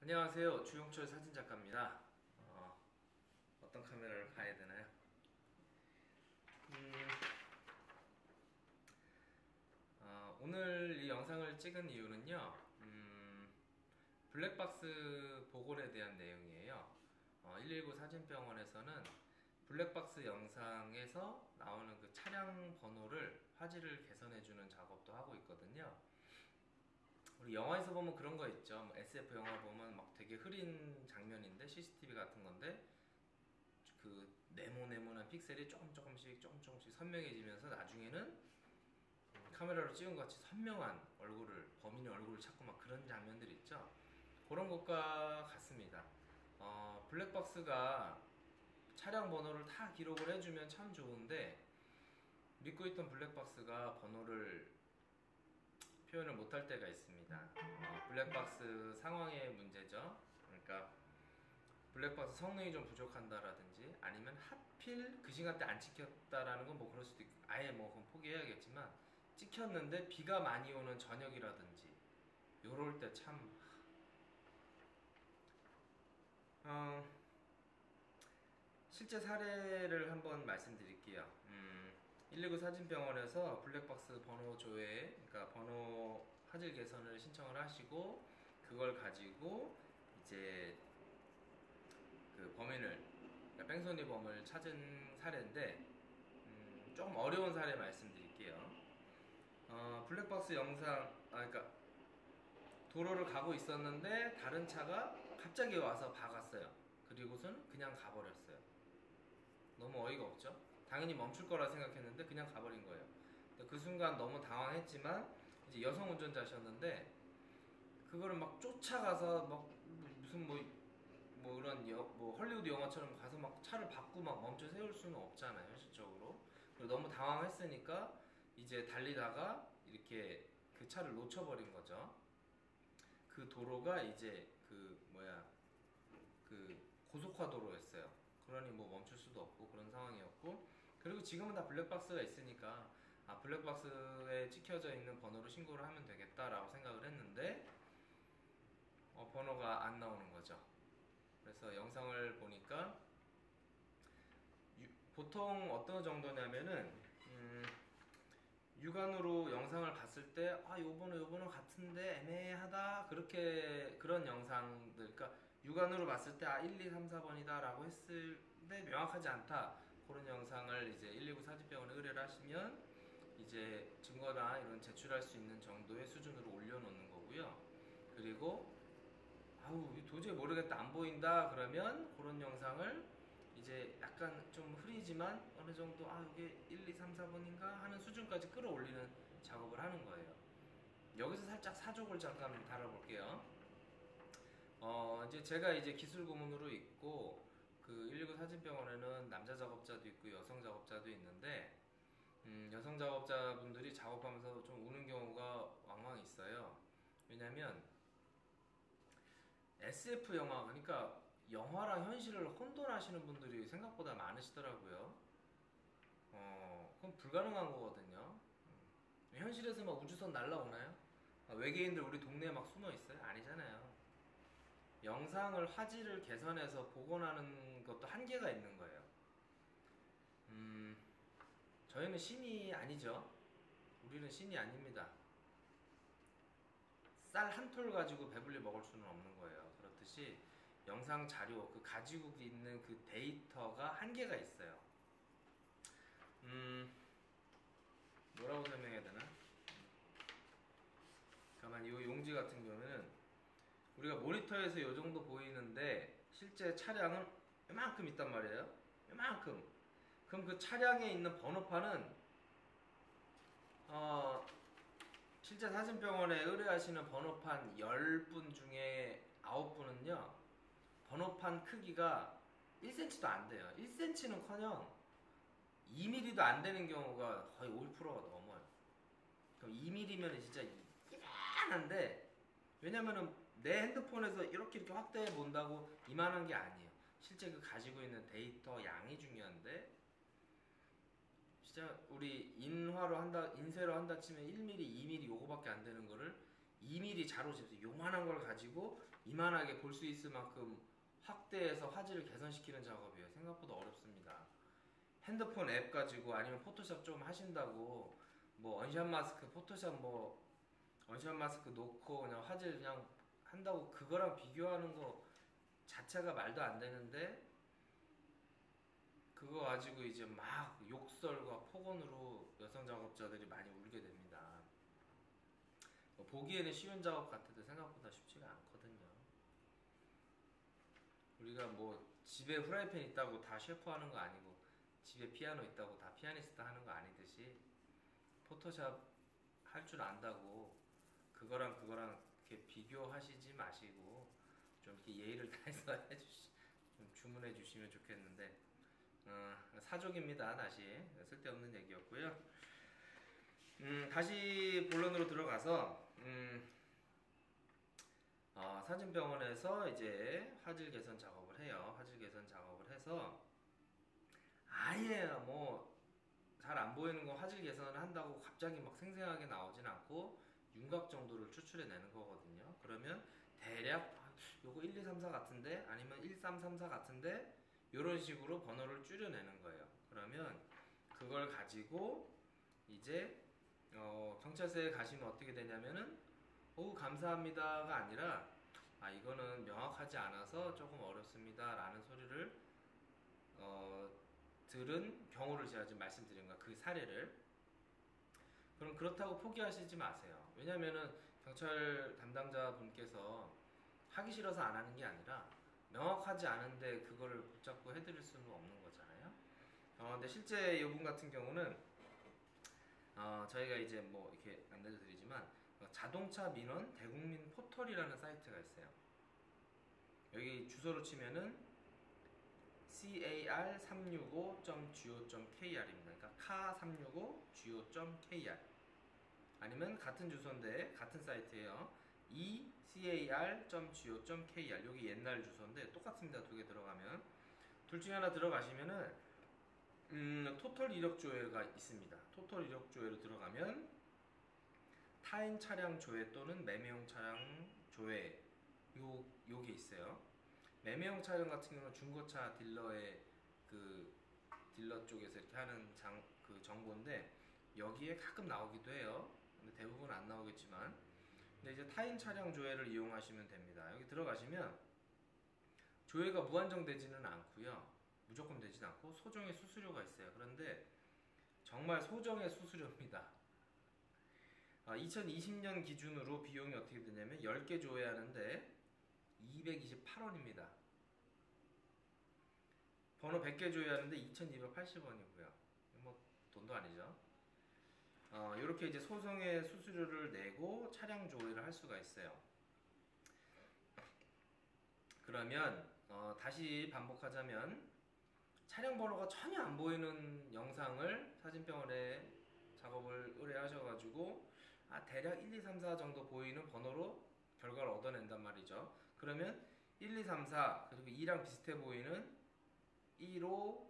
안녕하세요. 주용철 사진작가입니다. 어떤 카메라를 봐야 되나요? 음, 오늘 이 영상을 찍은 이유는요. 블랙박스 복원에 대한 내용이에요. 119 사진병원에서는 블랙박스 영상에서 나오는 그 차량 번호를 화질을 개선해주는 작업도 하고 있거든요. 우리 영화에서 보면 그런 거 있죠. SF 영화 보면 막 되게 흐린 장면인데 CCTV 같은 건데 그 네모네모난 픽셀이 조금씩 선명해지면서 나중에는 카메라로 찍은 것 같이 선명한 얼굴을 범인의 얼굴을 찾고 막 그런 장면들 있죠. 그런 것과 같습니다. 블랙박스가 차량 번호를 다 기록을 해주면 참 좋은데 믿고 있던 블랙박스가 번호를 표현을 못할 때가 있습니다. 블랙박스 상황의 문제죠. 그러니까 블랙박스 성능이 좀 부족한다라든지 아니면 하필 그 시간대 안 찍혔다라는 건 뭐 그럴 수도 있고 아예 뭐 그건 포기해야겠지만 찍혔는데 비가 많이 오는 저녁이라든지 요럴 때 참 실제 사례를 한번 말씀드릴게요. 119 사진병원에서 블랙박스 번호 조회, 그러니까 번호 화질 개선을 신청을 하시고 그걸 가지고 이제 그 범인을, 그러니까 뺑소니 범을 찾은 사례인데 조금 어려운 사례 말씀드릴게요. 블랙박스 영상, 그러니까 도로를 가고 있었는데 다른 차가 갑자기 와서 박았어요. 그리고선 그냥 가버렸어요. 너무 어이가 없죠? 당연히 멈출 거라 생각했는데 그냥 가버린 거예요. 그 순간 너무 당황했지만 이제 여성 운전자셨는데 그거를 막 쫓아가서 막 무슨 뭐 이런 뭐 헐리우드 영화처럼 가서 막 차를 받고 막 멈춰 세울 수는 없잖아요, 현실적으로. 그리고 너무 당황했으니까 이제 달리다가 이렇게 그 차를 놓쳐버린 거죠. 그 도로가 이제 그 고속화 도로였어요. 그러니 뭐 멈출 수도 없고 그런 상황이었고, 그리고 지금은 다 블랙박스가 있으니까 블랙박스에 찍혀져 있는 번호로 신고를 하면 되겠다라고 생각을 했는데 번호가 안 나오는 거죠. 그래서 영상을 보니까 보통 어떤 정도냐면은 육안으로 영상을 봤을 때 요 번호 같은데 애매하다, 그렇게 그런 영상들, 그러니까 육안으로 봤을 때 1, 2, 3, 4번이다 라고 했을 때 명확하지 않다, 그런 영상을 이제 119 사진병원에 의뢰를 하시면 이제 증거나 이런 제출할 수 있는 정도의 수준으로 올려놓는 거고요. 그리고 도저히 모르겠다, 안 보인다 그러면 그런 영상을 이제 약간 좀 흐리지만 어느 정도 이게 1, 2, 3, 4번인가 하는 수준까지 끌어올리는 작업을 하는 거예요. 여기서 살짝 사족을 잠깐 다뤄볼게요. 이제 제가 이제 기술 고문으로 있고 그 119 사진병원에는 남자 작업자도 있고 여성 작업자도 있는데 여성 작업자분들이 작업하면서 좀 우는 경우가 왕왕 있어요. 왜냐면 SF 영화, 그러니까 영화랑 현실을 혼돈하시는 분들이 생각보다 많으시더라고요. 그건 불가능한 거거든요. 현실에서 막 우주선 날라오나요? 외계인들 우리 동네에 막 숨어 있어요? 아니잖아요. 영상을 화질을 개선해서 복원하는 것도 한계가 있는 거예요. 저희는 신이 아니죠. 우리는 신이 아닙니다. 쌀 한 톨 가지고 배불리 먹을 수는 없는 거예요. 그렇듯이 영상 자료, 그 가지고 있는 그 데이터가 한계가 있어요. 뭐라고 설명해야 되나? 가만 이 용지 같은 경우는 우리가 모니터에서 이 정도 보이는데 실제 차량은 이만큼 있단 말이에요. 이만큼. 그럼 그 차량에 있는 번호판은 실제 사진병원에 의뢰하시는 번호판 10분 중에 9분은요 번호판 크기가 1cm도 안 돼요. 1cm는커녕 2mm도 안 되는 경우가 거의 50%가 넘어요. 그럼 2mm면 진짜 이만한데, 왜냐면은 내 핸드폰에서 이렇게 확대해 본다고 이만한 게 아니에요. 실제 그 가지고 있는 데이터 양이 중요한데, 진짜 우리 인쇄로 한다 치면 1mm, 2mm 요거밖에 안 되는 거를 2mm 디테일이 잘 오집니다. 요만한 걸 가지고 이만하게 볼 수 있을 만큼 확대해서 화질을 개선시키는 작업이에요. 생각보다 어렵습니다. 핸드폰 앱 가지고 아니면 포토샵 좀 하신다고 뭐 원샷 마스크 포토샵 뭐 원샷 마스크 놓고 그냥 화질 그냥 한다고 그거랑 비교하는 거 자체가 말도 안 되는데, 그거 가지고 이제 막 욕설과 폭언으로 여성 작업자들이 많이 울게 됩니다. 보기에는 쉬운 작업 같아도 생각보다 쉽지가 않거든요. 우리가 뭐 집에 후라이팬 있다고 다 셰프 하는 거 아니고, 집에 피아노 있다고 다 피아니스트 하는 거 아니듯이, 포토샵 할 줄 안다고 그거랑 이렇게 비교하시지 마시고 좀 이렇게 예의를 다해서 좀 주문해 주시면 좋겠는데, 사족입니다. 다시 쓸데없는 얘기였고요. 다시 본론으로 들어가서 사진병원에서 이제 화질 개선 작업을 해요. 화질 개선 작업을 해서 아예 뭐 잘 안 보이는 거 화질 개선을 한다고 갑자기 막 생생하게 나오진 않고 윤곽 정도를 추출해 내는 거거든요. 그러면 대략 요거 1, 2, 3, 4 같은데, 아니면 1, 3, 3, 4 같은데, 이런 식으로 번호를 줄여내는 거예요. 그러면 그걸 가지고 이제 경찰서에 가시면 어떻게 되냐면은 감사합니다가 아니라 이거는 명확하지 않아서 조금 어렵습니다 라는 소리를 들은 경우를 제가 지금 말씀드린 거야. 그 사례를. 그럼 그렇다고 포기하시지 마세요. 왜냐면은 경찰 담당자 분께서 하기 싫어서 안 하는 게 아니라 명확하지 않은데 그거를 붙잡고 해드릴 수는 없는 거잖아요. 근데 실제 이분 같은 경우는 저희가 이제 뭐 이렇게 안내도 드리지만 자동차 민원 대국민 포털이라는 사이트가 있어요. 여기 주소로 치면은 car365.go.kr입니다. 그러니까 car365.go.kr, 아니면 같은 주소인데 같은 사이트예요. ecar.go.kr. 여기 옛날 주소인데 똑같습니다. 두 개 들어가면. 둘 중에 하나 들어가시면은 토털 이력 조회가 있습니다. 토털 이력 조회로 들어가면 타인 차량 조회 또는 매매용 차량 조회 요게 있어요. 매매용 차량 같은 경우는 중고차 딜러의 그 딜러 쪽에서 이렇게 하는 그 정보인데 여기에 가끔 나오기도 해요. 근데 대부분 안 나오겠지만, 근데 이제 타인 차량 조회를 이용하시면 됩니다. 여기 들어가시면 조회가 무한정되지는 않고요. 무조건 되진 않고 소정의 수수료가 있어요. 그런데 정말 소정의 수수료입니다. 2020년 기준으로 비용이 어떻게 되냐면 10개 조회하는데 228원입니다. 번호 100개 조회하는데 2280원이고요. 뭐 돈도 아니죠. 이렇게 이제 소정의 수수료를 내고 차량 조회를 할 수가 있어요. 그러면 다시 반복하자면 차량 번호가 전혀 안 보이는 영상을 사진병원에 작업을 의뢰하셔가지고 대략 1, 2, 3, 4 정도 보이는 번호로 결과를 얻어낸단 말이죠. 그러면 1, 2, 3, 4 그리고 2랑 비슷해 보이는 1호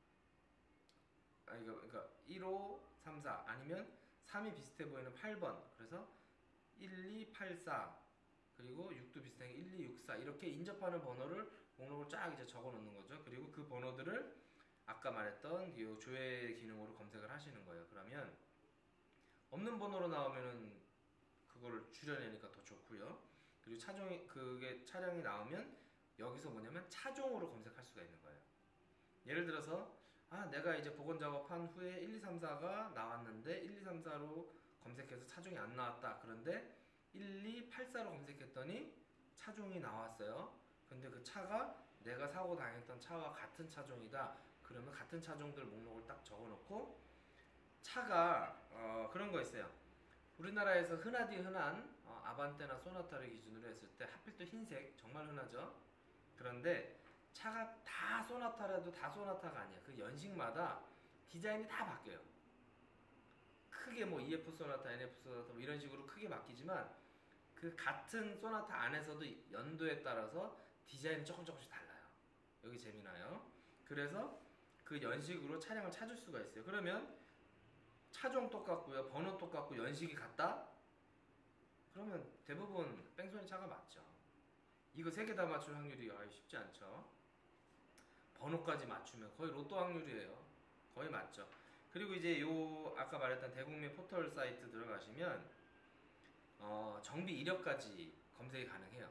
그러니까 1호 3, 4 아니면 3이 비슷해 보이는 8번, 그래서 1, 2, 8, 4 그리고 6도 비슷한 1, 2, 6, 4 이렇게 인접하는 번호를 목록을 쫙 이제 적어 놓는 거죠. 그리고 그 번호들을 아까 말했던 이 조회 기능으로 검색을 하시는 거예요. 그러면 없는 번호로 나오면은 그거를 줄여내니까 더 좋고요. 그리고 그게 차량이 나오면 여기서 뭐냐면 차종으로 검색할 수가 있는 거예요. 예를 들어서 내가 이제 복원 작업한 후에 1, 2, 3, 4가 나왔는데 1, 2, 3, 4로 검색해서 차종이 안 나왔다. 그런데 1, 2, 8, 4로 검색했더니 차종이 나왔어요. 근데 그 차가 내가 사고 당했던 차와 같은 차종이다. 그러면 같은 차종들 목록을 딱 적어놓고, 차가 그런 거 있어요. 우리나라에서 흔하디 흔한 아반떼나 소나타를 기준으로 했을 때 하필 또 흰색 정말 흔하죠. 그런데 차가 다 소나타라도 다 소나타가 아니야. 그 연식마다 디자인이 다 바뀌어요. 크게 뭐 EF 소나타, NF 소나타 뭐 이런 식으로 크게 바뀌지만 그 같은 소나타 안에서도 연도에 따라서 디자인이 조금씩 달라요. 여기 재미나요. 그래서 그 연식으로 차량을 찾을 수가 있어요. 그러면 차종 똑같고요, 번호 똑같고 연식이 같다? 그러면 대부분 뺑소니 차가 맞죠. 이거 3개 다 맞출 확률이 쉽지 않죠. 번호까지 맞추면 거의 로또 확률이에요. 거의 맞죠. 그리고 이제 요 아까 말했던 대국민 포털 사이트 들어가시면 정비 이력까지 검색이 가능해요.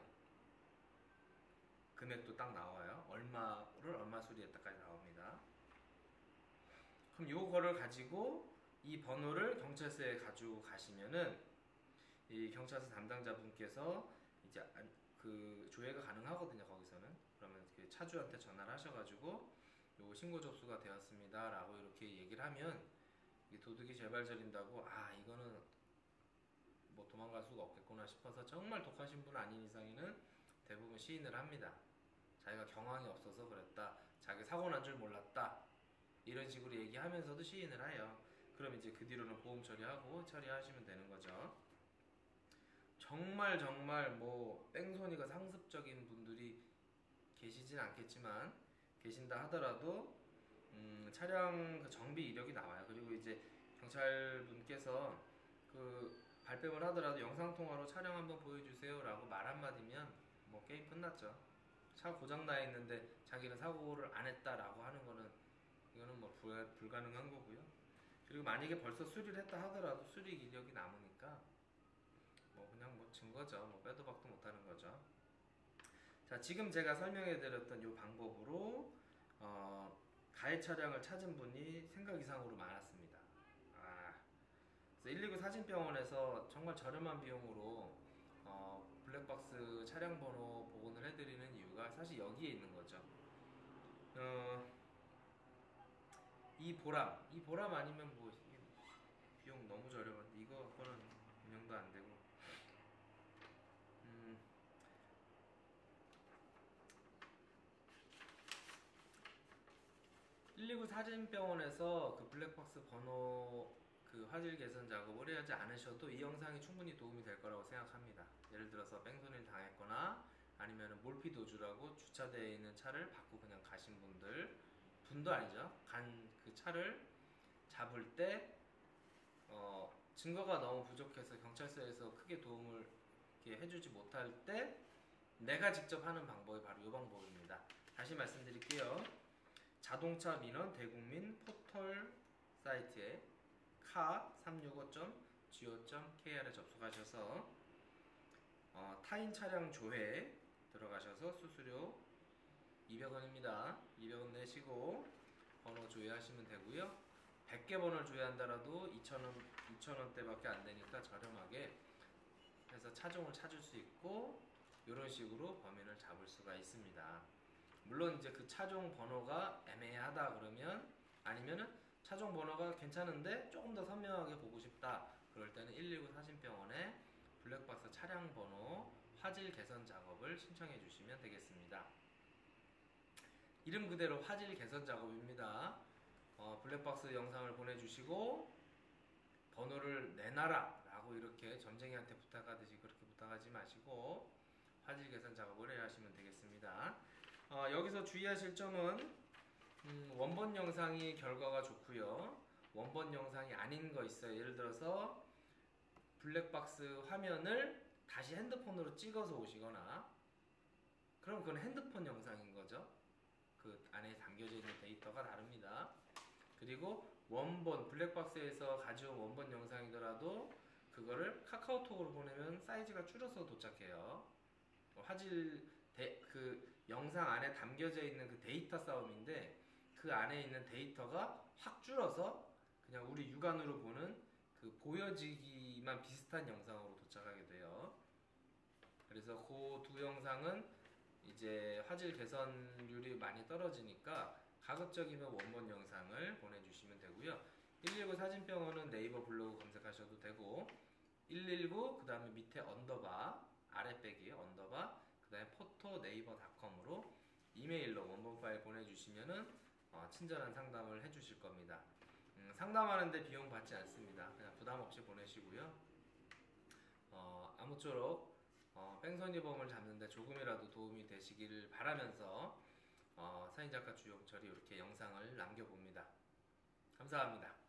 금액도 딱 나와요. 얼마를 얼마 수리했다까지 나옵니다. 그럼 요거를 가지고 이 번호를 경찰서에 가지고 가시면은 이 경찰서 담당자분께서 이제 그 조회가 가능하거든요. 거기서는. 그러면 그 차주한테 전화를 하셔가지고 요 신고 접수가 되었습니다라고 이렇게 얘기를 하면 이 도둑이 재발저린다고 이거는 뭐 도망갈 수가 없겠구나 싶어서 정말 독하신 분 아닌 이상에는 대부분 시인을 합니다. 자기가 경황이 없어서 그랬다. 자기 사고 난 줄 몰랐다. 이런 식으로 얘기하면서도 시인을 해요. 그럼 이제 그 뒤로는 보험 처리하시면 되는 거죠. 정말 뭐 뺑소니가 상습적인 분들이 계시진 않겠지만 계신다 하더라도 차량 그 정비 이력이 나와요. 그리고 이제 경찰분께서 그 발뺌을 하더라도 영상통화로 차량 한번 보여주세요라고 말 한마디면 뭐 게임 끝났죠. 차 고장 나 있는데 자기는 사고를 안 했다라고 하는 거는 이거는 뭐 불가능한 거고요. 그리고 만약에 벌써 수리를 했다 하더라도 수리 이력이 남으니까 뭐 그냥 뭐 증거죠. 뭐 빼도 박도 못하는 거죠. 자, 지금 제가 설명해드렸던 이 방법으로 가해 차량을 찾은 분이 생각 이상으로 많았습니다. 그래서 119 사진병원에서 정말 저렴한 비용으로 블랙박스 차량 번호 복원을 해드리는 이유가 사실 여기에 있는 거죠. 이 보람 아니면 뭐 이게 비용 너무 저렴한데 이거는 운영도 안 되고. 119 사진병원에서 그 블랙박스 번호 그 화질 개선 작업을 해야지 않으셔도 이 영상이 충분히 도움이 될 거라고 생각합니다. 예를 들어서 뺑소니를 당했거나 아니면 몰피도주라고 주차되어 있는 차를 받고 그냥 가신 분도 아니죠. 간 그 차를 잡을 때 증거가 너무 부족해서 경찰서에서 크게 도움을 이렇게 해주지 못할 때 내가 직접 하는 방법이 바로 이 방법입니다. 다시 말씀드릴게요. 자동차 민원 대국민 포털 사이트에 카365.go.kr에 접속하셔서 타인 차량 조회 들어가셔서 수수료 200원입니다. 200원 내시고 번호 조회하시면 되고요. 100개 번호를 조회한다라도 2,000원대밖에 안 되니까 저렴하게 해서 차종을 찾을 수 있고 이런 식으로 범인을 잡을 수가 있습니다. 물론 이제 그 차종 번호가 애매하다 그러면 아니면은 차종 번호가 괜찮은데 조금 더 선명하게 보고 싶다 그럴 때는 119 사진병원에 블랙박스 차량 번호 화질 개선 작업을 신청해 주시면 되겠습니다. 이름 그대로 화질 개선 작업입니다. 블랙박스 영상을 보내주시고 번호를 내놔라 라고 이렇게 점쟁이한테 부탁하듯이 그렇게 부탁하지 마시고 화질 개선 작업을 해야 하시면 되겠습니다. 여기서 주의하실 점은 원본 영상이 결과가 좋고요. 원본 영상이 아닌 거 있어요. 예를 들어서 블랙박스 화면을 다시 핸드폰으로 찍어서 오시거나 그럼 그건 핸드폰 영상인 거죠. 그 안에 담겨져 있는 데이터가 다릅니다. 그리고 원본 블랙박스에서 가져온 원본 영상이더라도 그거를 카카오톡으로 보내면 사이즈가 줄어서 도착해요. 그 영상 안에 담겨져 있는 그 데이터 싸움인데 그 안에 있는 데이터가 확 줄어서 그냥 우리 육안으로 보는 그 보여지기만 비슷한 영상으로 도착하게 돼요. 그래서 그 두 영상은 이제 화질 개선율이 많이 떨어지니까 가급적이면 원본 영상을 보내주시면 되고요. 119 사진병원은 네이버 블로그 검색하셔도 되고 119 그 다음에 밑에 언더바 아래 빼기 언더바 그 다음에 포토 네이버닷컴으로 이메일로 원본 파일 보내주시면은 친절한 상담을 해주실 겁니다. 상담하는데 비용 받지 않습니다. 그냥 부담 없이 보내시고요. 아무쪼록 뺑소니범을 잡는데 조금이라도 도움이 되시기를 바라면서 사인작가 주용철이 이렇게 영상을 남겨봅니다. 감사합니다.